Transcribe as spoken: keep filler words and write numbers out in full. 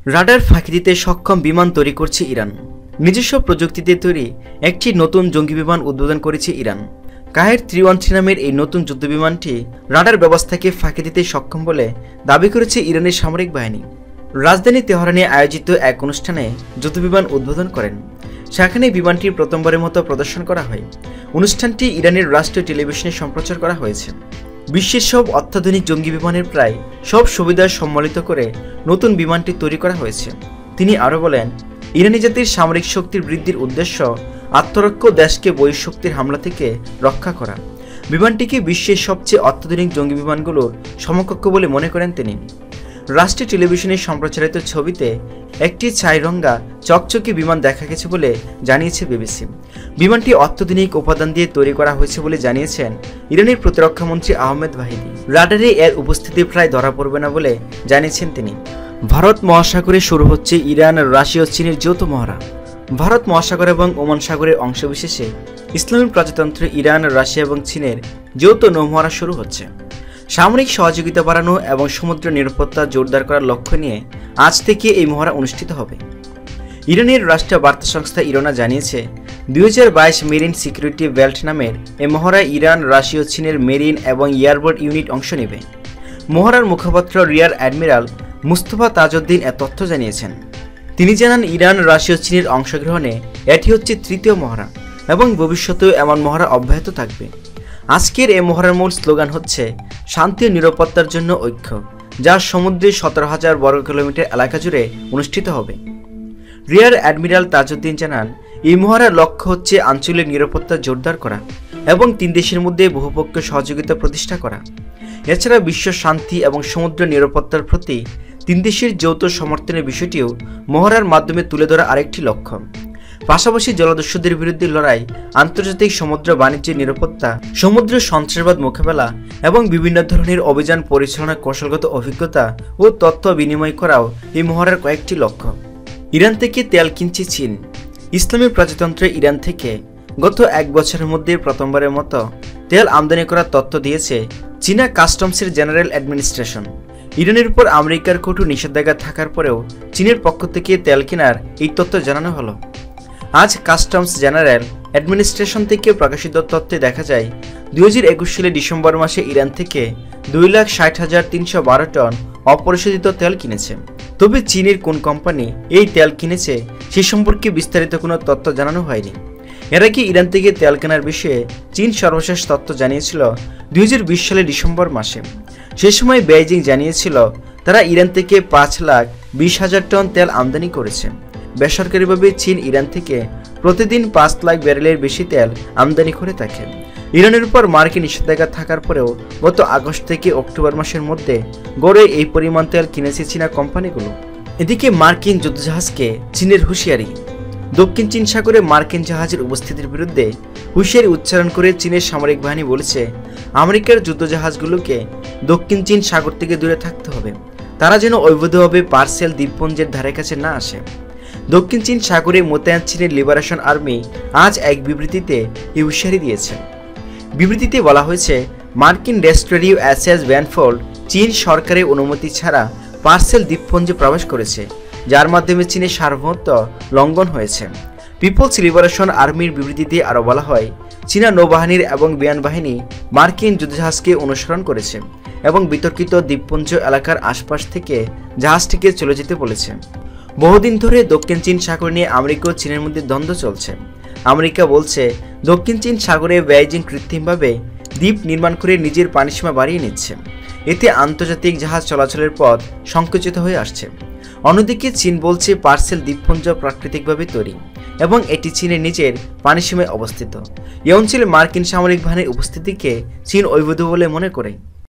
Radar ফাঁকি দিতে সক্ষম বিমান তৈরি করছে ইরান। নিজস্ব প্রযুক্তিতে তৈরি একটি নতুন জঙ্গি বিমান উদ্বোধন করেছে Iran. Qaher three one three নামের এই নতুন যুদ্ধ বিমানটি রাডার ব্যবস্থাকে ফাঁকি দিতে সক্ষম বলে দাবি করেছে ইরানের সামরিক বাহিনী। রাজধানী তেহরানে আয়োজিত এক অনুষ্ঠানে যুদ্ধবিমান উদ্বোধন করেন। সেখানে বিমানটি প্রথমবারের মতো প্রদর্শন করা হয়। অনুষ্ঠানটি ইরানের রাষ্ট্রীয় টেলিভিশনে সম্প্রচার করা হয়েছে। বিশ্বের সব অত্যাধুনিক জঙ্গি বিমানের প্রায় সব সুবিধা সম্মিলিত করে নতুন বিমানটি তৈরি করা হয়েছে। তিনি আরও বলেন, ইরানি জাতির সামরিক শক্তির বৃদ্ধির উদ্দেশ্য আত্মরক্ষা দেশকে বহিঃশক্তির হামলা থেকে রক্ষা করা। বিমানটিকে বিশ্বের সবচেয়ে অত্যাধুনিক জঙ্গি বিমানগুলোর সমকক্ষ বলে মনে করেন তিনি। রাষ্ট্রীয় টেলিভিশনে সম্প্রচারিত ছবিতে একটি ছাইরঙ্গা চকচকে বিমান দেখা গেছে বলে জানিয়েছে বিবিসি। বিমানটি অত্যাধুনিক উপাদান দিয়ে তৈরি করা হয়েছে বলে জানিয়েছেন ইরানের প্রতিরক্ষামন্ত্রী আহমেদ ভাহিদি। রাডারে এর উপস্থিতি প্রায় ধরা পড়বে না বলে জানিয়েছেন তিনি। ভারত মহাসাগরে শুরু হচ্ছে ইরান, রাশিয়া ও চীনের যৌথ মহড়া। ভারত মহাসাগর এবং ওমান সাগরের অংশবিশেষে ইসলামী প্রজাতন্ত্র ইরান, রাশিয়া এবং চীনের যৌথ নৌমহড়া শুরু হচ্ছে। সামরিক সহযোগিতা বাড়ানো এবং সমুদ্র নিরাপত্তা জোরদার করার লক্ষ্য নিয়ে আজ থেকে এই মহড়া অনুষ্ঠিত হবে। ইরানের রাষ্ট্রীয় বার্তা সংস্থা ইরনা জানিয়েছে, দুই হাজার বাইশ মেরিন সিকিউরিটি বেল্ট নামের এই মহড়ায় ইরান, রাশিয়া ও চীনের মেরিন এবং এয়ারবোর্ড ইউনিট অংশ নেবে। মহড়ার মুখপাত্র রিয়ার অ্যাডমিরাল মুস্তফা তাজউদ্দিন এ তথ্য জানিয়েছেন। তিনি জানান, ইরান, রাশিয়া ও চীনের অংশগ্রহণে এটি হচ্ছে তৃতীয় মহড়া এবং ভবিষ্যতেও এমন মহড়া অব্যাহত থাকবে। আজকের এই মহড়ার মূল স্লোগান হচ্ছে শান্তি ও নিরাপত্তার জন্য ঐক্য, যা সমুদ্রের সতেরো হাজার বর্গ কিলোমিটার এলাকা জুড়ে অনুষ্ঠিত হবে। রিয়ার অ্যাডমিরাল তাজউদ্দিন জানান, এই মহড়ার লক্ষ্য হচ্ছে আঞ্চলিক নিরাপত্তা জোরদার করা এবং তিন দেশের মধ্যে বহুপক্ষীয় সহযোগিতা প্রতিষ্ঠা করা। এছাড়া বিশ্ব শান্তি এবং সমুদ্র নিরাপত্তার প্রতি তিন দেশের যৌথ সমর্থনের বিষয়টিও মহড়ার মাধ্যমে তুলে ধরা আরেকটি লক্ষ্য। পাশাপাশি জলদস্যুদের বিরুদ্ধে লড়াই, আন্তর্জাতিক সমুদ্র বাণিজ্যের নিরাপত্তা, সমুদ্র সন্ত্রাসবাদ মোকাবেলা এবং বিভিন্ন ধরনের অভিযান পরিচালনার কৌশলগত অভিজ্ঞতা ও তথ্য বিনিময় করাও এই মহড়ার কয়েকটি লক্ষ্য। ইরান থেকে তেল কিনছে চীন। ইসলামী প্রজাতন্ত্র ইরান থেকে গত এক বছরের মধ্যে প্রথমবারের মতো তেল আমদানি করার তথ্য দিয়েছে চীনা কাস্টমসের জেনারেল অ্যাডমিনিস্ট্রেশন। ইরানের উপর আমেরিকার কঠোর নিষেধাজ্ঞা থাকার পরেও চীনের পক্ষ থেকে তেল কেনার এই তথ্য জানানো হলো। আজ কাস্টমস জেনারেল অ্যাডমিনিস্ট্রেশন থেকে প্রকাশিত তথ্যে দেখা যায়, দুই হাজার একুশ সালে ডিসেম্বর মাসে ইরান থেকে দুই লাখ ষাট হাজার তিনশো বারো টন অপরিশোধিত তেল কিনেছে। তবে চীনের কোন কোম্পানি এই তেল কিনেছে সে সম্পর্কে বিস্তারিত কোনো তথ্য জানানো হয়নি। এর আগে ইরান থেকে তেল কেনার বিষয়ে চীন সর্বশেষ তথ্য জানিয়েছিল দুই হাজার বিশ সালে ডিসেম্বর মাসে। সে সময় বেইজিং জানিয়েছিল তারা ইরান থেকে পাঁচ লাখ বিশ হাজার টন তেল আমদানি করেছে। বেসরকারিভাবে চীন ইরান থেকে প্রতিদিন পাঁচ লাখ ব্যারেলের বেশি তেল আমদানি করে থাকে। ইরানের উপর মার্কিন নিষেধাজ্ঞা থাকার পরেও গত আগস্ট থেকে অক্টোবর মাসের মধ্যে গড়ে এই পরিমাণ তেল কিনেছে চীনা কোম্পানিগুলো। এদিকে মার্কিন যুদ্ধজাহাজকে চীনের হুঁশিয়ারি। দক্ষিণ চীন সাগরে মার্কিন জাহাজের উপস্থিতির বিরুদ্ধে হুঁশিয়ারি উচ্চারণ করে চীনের সামরিক বাহিনী বলেছে, আমেরিকার যুদ্ধজাহাজগুলোকে দক্ষিণ চীন সাগর থেকে দূরে থাকতে হবে। তারা যেন অবৈধভাবে পার্সেল দ্বীপপুঞ্জের ধারে কাছে না আসে। দক্ষিণ চীন সাগরে মোতায়েন চীনের লিবারেশন আর্মি আজ এক বিবৃতিতে এই হুঁশিয়ারি দিয়েছে। বিবৃতিতে বলা হয়েছে, মার্কিন ডেস্ট্রয়ার ইউএসএস ভ্যানফোল্ড চীন সরকারের অনুমতি ছাড়া পার্সেল দ্বীপপুঞ্জে প্রবেশ করেছে, যার মাধ্যমে চীনের সার্বভৌমত্ব লঙ্ঘন হয়েছে। পিপলস লিবারেশন আর্মির বিবৃতিতে আরও বলা হয়, চীনা নৌবাহিনীর এবং বিমান বাহিনী মার্কিন যুদ্ধজাহাজকে অনুসরণ করেছে এবং বিতর্কিত দ্বীপপুঞ্জ এলাকার আশপাশ থেকে জাহাজটিকে চলে যেতে বলেছে। বহুদিন ধরে দক্ষিণ চীন সাগর নিয়ে আমেরিকা ও চীনের মধ্যে দ্বন্দ্ব চলছে। আমেরিকা বলছে, দক্ষিণ চীন সাগরে বেইজিং কৃত্রিমভাবে দ্বীপ নির্মাণ করে নিজের পানিসীমা বাড়িয়ে নিচ্ছে। এতে আন্তর্জাতিক জাহাজ চলাচলের পথ সংকুচিত হয়ে আসছে। অন্যদিকে চীন বলছে, পার্সেল দ্বীপপুঞ্জ প্রাকৃতিকভাবে তৈরি এবং এটি চীনের নিজের পানিসীমায় অবস্থিত। এই অঞ্চলে মার্কিন সামরিক বাহিনীর উপস্থিতিকে চীন অবৈধ বলে মনে করে।